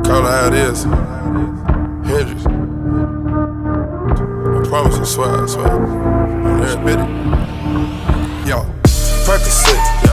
Call it how it is. Hendrix. I promise, I swear, I swear.